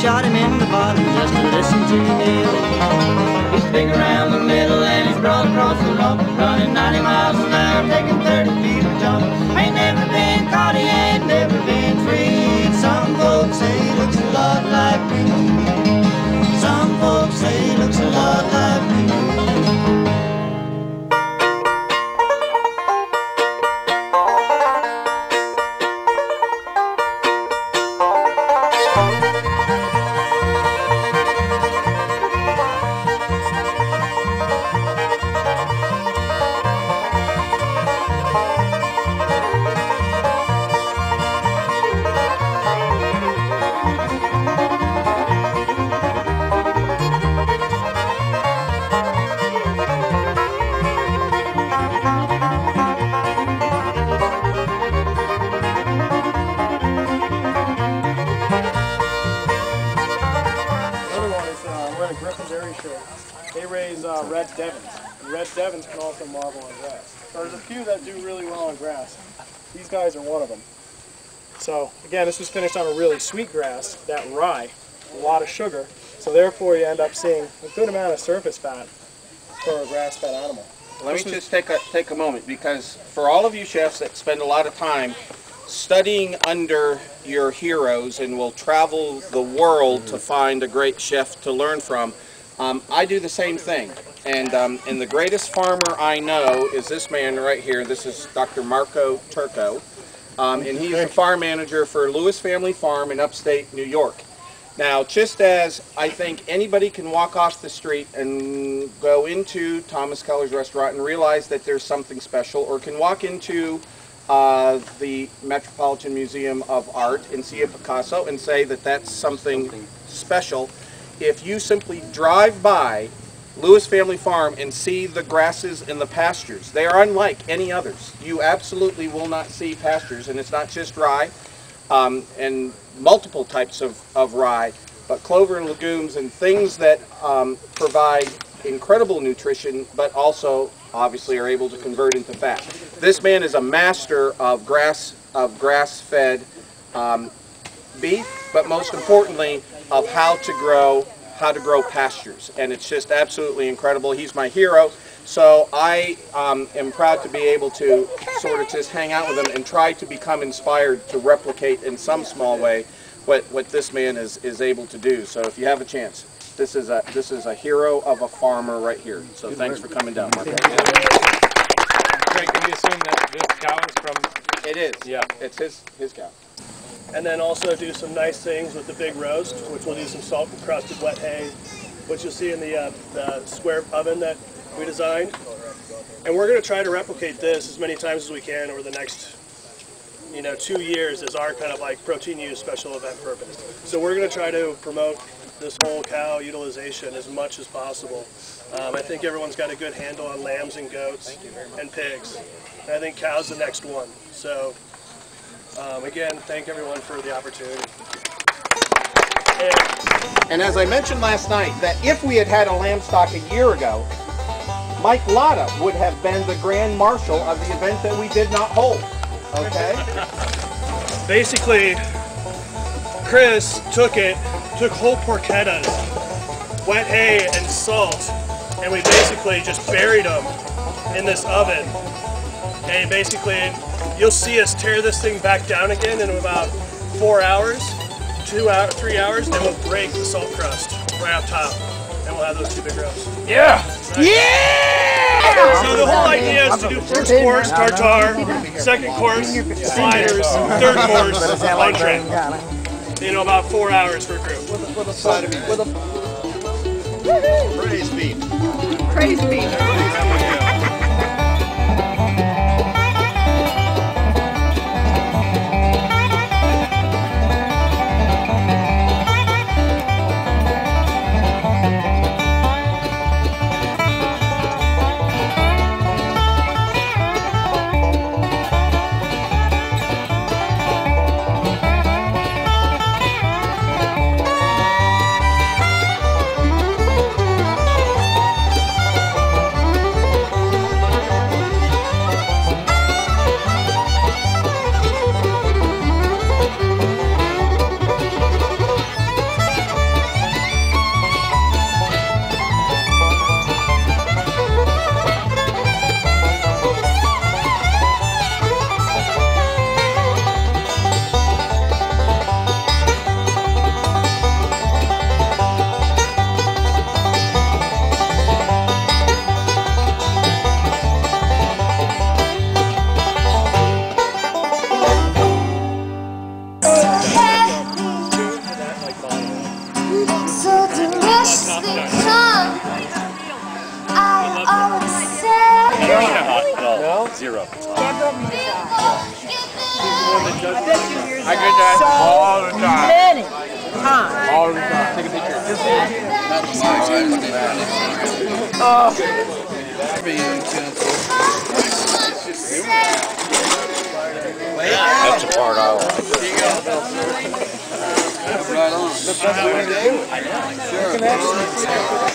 shot him in the bottom just to listen to the hill. He's big around the middle and he's broad across the lump, running 90 miles an hour, taking 30 feet a jump. Ain't never been caught, he ain't never been free. Some folks say he looks a lot like me. Some folks say he looks a lot like me. They raise red Devons. And red Devons can also marble on grass. So there's a few that do really well on grass. These guys are one of them. So again, this was finished on a really sweet grass, that rye, a lot of sugar. So therefore you end up seeing a good amount of surface fat for a grass-fed animal. Let me just take a moment, because for all of you chefs that spend a lot of time studying under your heroes and will travel the world to find a great chef to learn from, I do the same thing. And the greatest farmer I know is this man right here. This is Dr. Marco Turco. And he's the farm manager for Lewis Family Farm in upstate New York. Now, just as I think anybody can walk off the street and go into Thomas Keller's restaurant and realize that there's something special, or can walk into the Metropolitan Museum of Art and see a Picasso and say that that's something special, if you simply drive by Lewis Family Farm and see the grasses and the pastures, they are unlike any others. You absolutely will not see pastures, and it's not just rye and multiple types of rye, but clover and legumes and things that provide incredible nutrition, but also obviously are able to convert into fat. This man is a master of grass-fed beef, but most importantly of how to grow pastures, and it's just absolutely incredible. He's my hero, so I am proud to be able to sort of just hang out with him and try to become inspired to replicate in some small way what this man is able to do. So if you have a chance, this is a hero of a farmer right here. So thanks for coming down, Marco. Greg, can we assume that this cow is from? It is. Yeah. It's his cow. And then also do some nice things with the big roast, which we'll do some salt encrusted wet hay, which you'll see in the square oven that we designed. And we're going to try to replicate this as many times as we can over the next 2 years as our kind of like protein use special event purpose. So we're going to try to promote this whole cow utilization as much as possible. I think everyone's got a good handle on lambs and goats and pigs. And I think cow's the next one. So again, thank everyone for the opportunity. And as I mentioned last night, that if we had had a lamb stock a year ago, Mike Latta would have been the grand marshal of the event that we did not hold. Okay? Basically, Chris took whole porchettas, wet hay and salt, and we basically just buried them in this oven. And basically, you'll see us tear this thing back down again in about 4 hours, 3 hours, and we'll break the salt crust right up top, and we'll have those 2 big roasts. Yeah! Right? Yeah! So the whole idea is to do first course tartare, second course sliders, third course entree. About 4 hours for a group. With a side of meat. Praise beef. Praise beef. Well, 0. Deborah Mizar. I get that all the time. Many times. All the time. Take a picture. That's the part I like. Right on. That's what we do. Sure.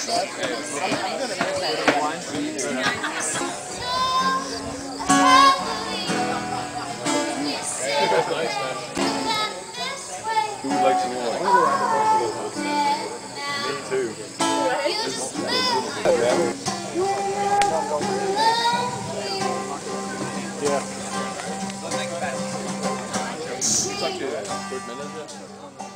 Who would like some more? Me too. Yeah. Quick minute.